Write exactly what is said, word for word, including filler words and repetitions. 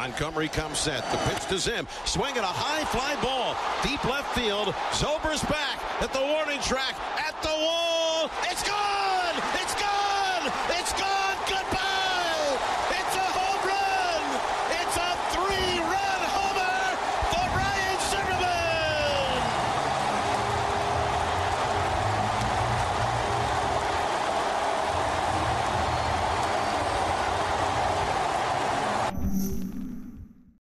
Montgomery comes set. The pitch to Zim. Swinging a high fly ball. Deep left field. Zobrist back at the warning track. At the